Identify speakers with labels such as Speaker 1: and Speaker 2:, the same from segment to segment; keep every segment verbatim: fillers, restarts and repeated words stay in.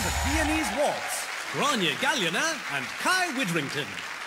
Speaker 1: at Viennese Waltz, Gráinne Gaillana and Kai Widrington.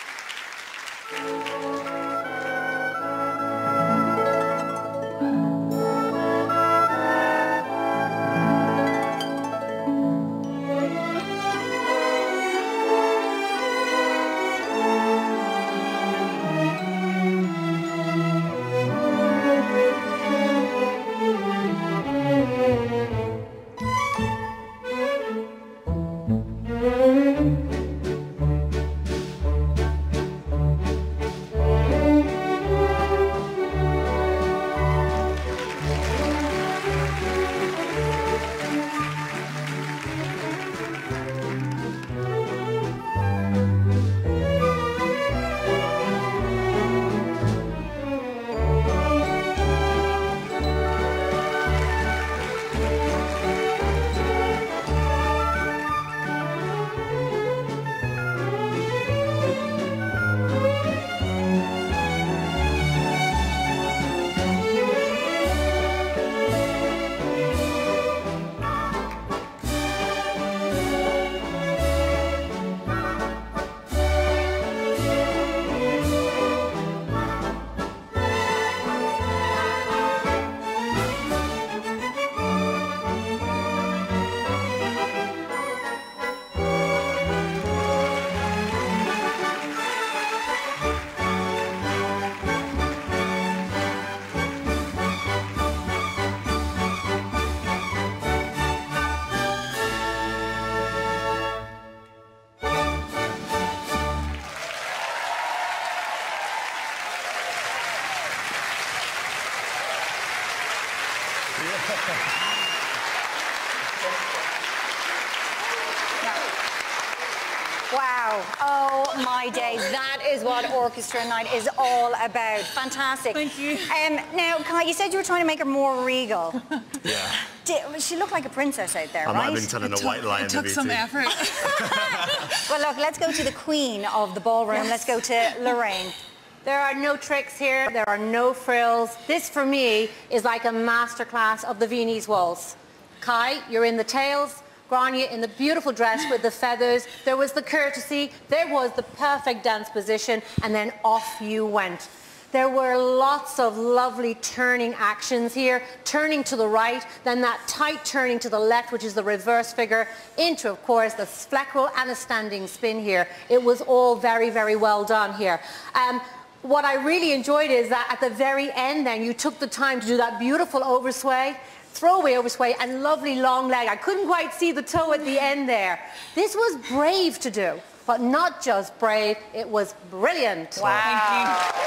Speaker 2: Wow. Oh, my days. That is what Orchestra Night is all about. Fantastic.
Speaker 3: Thank you.
Speaker 2: Um, now, Kai, you said you were trying to make her more regal.
Speaker 4: Yeah.
Speaker 2: Did, she looked like a princess out there,
Speaker 4: I
Speaker 2: right?
Speaker 4: might have been telling
Speaker 3: it
Speaker 4: a
Speaker 3: took,
Speaker 4: white lie in
Speaker 3: It
Speaker 4: the
Speaker 3: took
Speaker 4: V T.
Speaker 3: some effort.
Speaker 2: Well, look, let's go to the queen of the ballroom. Let's go to Lorraine.
Speaker 5: There are no tricks here. There are no frills. This, for me, is like a masterclass of the Viennese Waltz. Kai, you're in the tails. Gráinne in the beautiful dress with the feathers. There was the courtesy. There was the perfect dance position. And then off you went. There were lots of lovely turning actions here. Turning to the right, then that tight turning to the left, which is the reverse figure, into, of course, the flexible and a standing spin here. It was all very, very well done here. Um, what I really enjoyed is that at the very end then, you took the time to do that beautiful oversway, throwaway oversway, and lovely long leg. I couldn't quite see the toe at the end there. This was brave to do, but not just brave, it was brilliant.
Speaker 2: Wow.
Speaker 3: Thank you.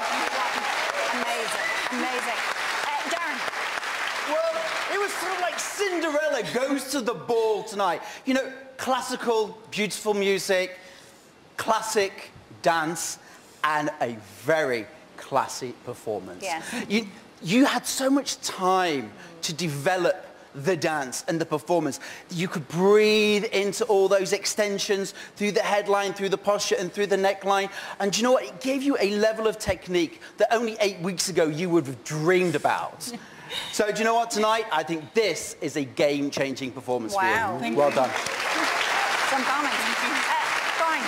Speaker 2: Amazing, amazing. Uh, Darren.
Speaker 6: Well, it was sort of like Cinderella goes to the ball tonight. You know, classical, beautiful music, classic dance, and a very classy performance.
Speaker 2: Yes.
Speaker 6: You, you had so much time to develop the dance and the performance. You could breathe into all those extensions through the headline, through the posture, and through the neckline. And do you know what? It gave you a level of technique that only eight weeks ago you would have dreamed about. So do you know what? Tonight, I think this is a game-changing performance
Speaker 2: Wow.
Speaker 6: for you.
Speaker 3: Thank
Speaker 6: Well
Speaker 3: you.
Speaker 6: done.
Speaker 2: Some comments. Uh, Brian.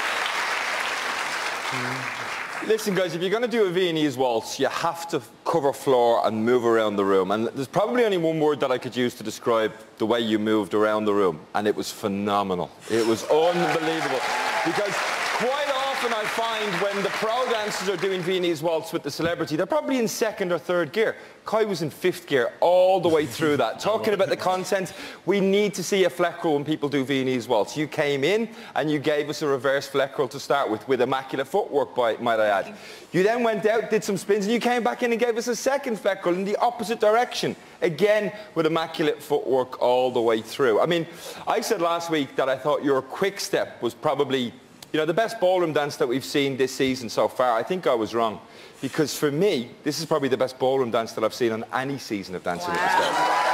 Speaker 7: Listen, guys, if you're going to do a Viennese waltz, you have to cover floor and move around the room. And there's probably only one word that I could use to describe the way you moved around the room, and it was phenomenal. It was unbelievable. Because quite often I find when the pro dancers are doing Viennese waltz with the celebrity, they're probably in second or third gear. Kai was in fifth gear all the way through that. Talking about the content, we need to see a fleck roll when people do Viennese waltz. You came in and you gave us a reverse fleck roll to start with, with immaculate footwork, by, might I add. You then went out, did some spins, and you came back in and gave us a second fleck roll in the opposite direction. Again, with immaculate footwork all the way through. I mean, I said last week that I thought your quick step was probably, you know, the best ballroom dance that we've seen this season so far. I think I was wrong. Because for me, this is probably the best ballroom dance that I've seen on any season of Dancing with the Stars.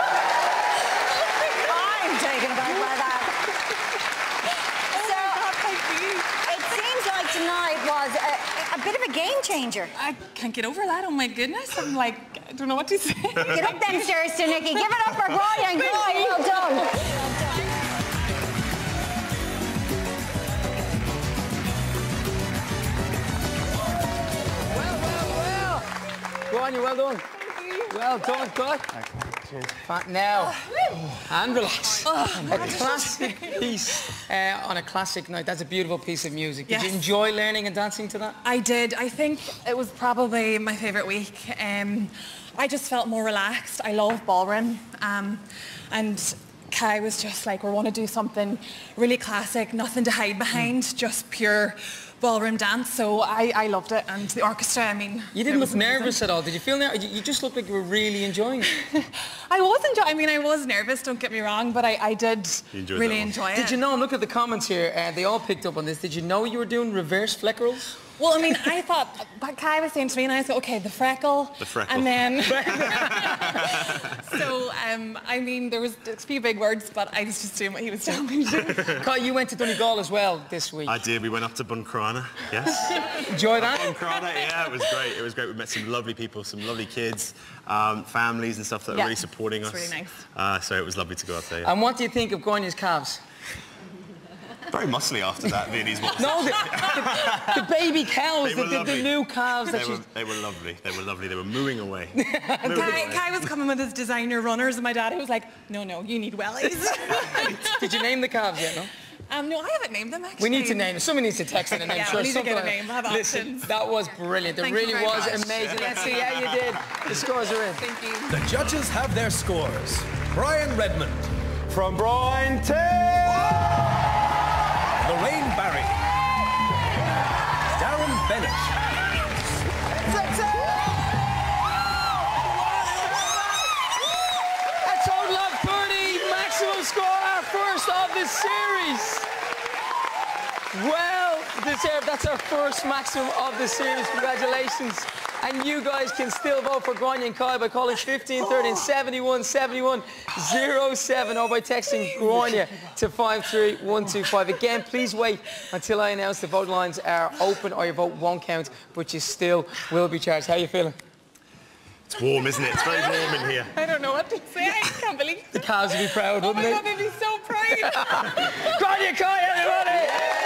Speaker 2: I'm taken aback by that. So, it seems like tonight was a, a bit of a game changer.
Speaker 3: I can't get over that. Oh, my goodness. I'm like, I don't know what to say.
Speaker 2: Get up them stairs to Nikki. Give it up for Gráinne and Gráinne. Well done.
Speaker 4: Grania, well done. Well done, good. Fat now. And relax. A classic piece uh, on a classic night. That's a beautiful piece of music. Did
Speaker 3: Yes.
Speaker 4: you enjoy learning and dancing to that?
Speaker 3: I did. I think it was probably my favourite week. Um, I just felt more relaxed. I love ballroom. Um, and Kai was just like, we want to do something really classic, nothing to hide behind, mm. just pure ballroom dance. So I, I loved it. And the orchestra, I mean...
Speaker 4: You didn't look nervous at all. Did you feel nervous? You just looked like you were really enjoying it.
Speaker 3: I was enjoying I mean, I was nervous, don't get me wrong, but I, I did really enjoy it.
Speaker 4: Did you know, look at the comments here, uh, they all picked up on this. Did you know you were doing reverse fleck rolls?
Speaker 3: Well, I mean, I thought, but Kai was saying to me, and I was like, okay, the freckle.
Speaker 8: The freckle.
Speaker 3: And then, so, um, I mean, there was a few big words, but I was just doing what he was telling me to do.
Speaker 4: Kai, you went to Donegal as well this week.
Speaker 8: I did. We went up to Buncrana, yes.
Speaker 4: Enjoy that?
Speaker 8: Buncrana, yeah, it was great. It was great. We met some lovely people, some lovely kids, um, families and stuff that
Speaker 3: Yeah,
Speaker 8: are really supporting
Speaker 3: it's
Speaker 8: us.
Speaker 3: really nice.
Speaker 8: Uh, so it was lovely to go up there. Yeah.
Speaker 4: And what do you think of Grania's calves?
Speaker 8: Very muscly after that Viennese waltz.
Speaker 4: No, the, the, the baby cows, the, the, the new calves
Speaker 8: they
Speaker 4: that
Speaker 8: were,
Speaker 4: she's...
Speaker 8: they were lovely. They were lovely. They were mooing away.
Speaker 3: And
Speaker 8: mooing
Speaker 3: Kai,
Speaker 8: away.
Speaker 3: Kai was coming with his designer runners, and my daddy was like, no, no, you need wellies.
Speaker 4: Did you name the calves yet, no?
Speaker 3: Um, no, I haven't named them, actually.
Speaker 4: We need to name them. Somebody needs to text in a name.
Speaker 3: Yeah,
Speaker 4: sure,
Speaker 3: we need to get a
Speaker 4: something
Speaker 3: name. Have
Speaker 4: Listen,
Speaker 3: options.
Speaker 4: that was brilliant. It
Speaker 3: Thank you
Speaker 4: really
Speaker 3: very
Speaker 4: was
Speaker 3: much.
Speaker 4: amazing. Let's see how you did. The scores are in.
Speaker 3: Thank you.
Speaker 1: The judges have their scores. Brian Redmond.
Speaker 7: From Brian to...
Speaker 1: Lorraine Barry. Darren Bennett.
Speaker 4: A total of thirty, maximum score, our first of the series. Well deserved. That's our first maximum of the series. Congratulations. And you guys can still vote for Grania and Kai by calling fifteen thirteen seventy-one seventy-one oh seven or by texting Grania to five three one two five. Again, please wait until I announce the vote lines are open or your vote won't count, but you still will be charged. How are you feeling?
Speaker 8: It's warm, isn't it? It's very warm in here.
Speaker 3: I don't know what to say. I can't believe
Speaker 4: The cows would be proud,
Speaker 3: Oh
Speaker 4: wouldn't
Speaker 3: my
Speaker 4: they?
Speaker 3: God, they'd be so proud.
Speaker 4: Grania, Kai, everybody!